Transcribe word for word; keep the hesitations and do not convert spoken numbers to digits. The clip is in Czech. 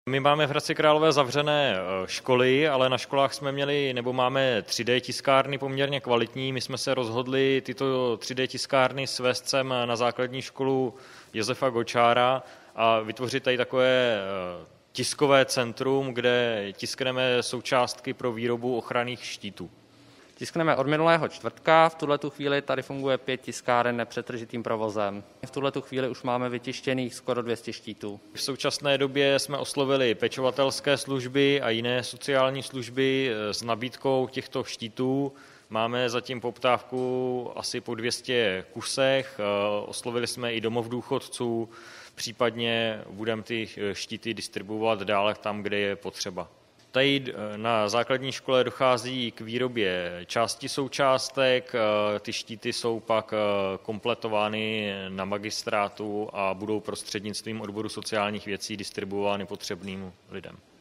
My máme v Hradci Králové zavřené školy, ale na školách jsme měli nebo máme tři dé tiskárny poměrně kvalitní. My jsme se rozhodli tyto tři dé tiskárny svést sem na základní školu Josefa Gočára a vytvořit tady takové tiskové centrum, kde tiskneme součástky pro výrobu ochranných štítů. Tiskneme od minulého čtvrtka, v tuhletu chvíli tady funguje pět tiskáren nepřetržitým provozem. V tuhletu chvíli už máme vytištěných skoro dvě stě štítů. V současné době jsme oslovili pečovatelské služby a jiné sociální služby s nabídkou těchto štítů. Máme zatím poptávku asi po dvě stě kusech, oslovili jsme i domov důchodců, případně budeme ty štíty distribuovat dále tam, kde je potřeba. Tady na základní škole dochází k výrobě části součástek, ty štíty jsou pak kompletovány na magistrátu a budou prostřednictvím odboru sociálních věcí distribuovány potřebným lidem.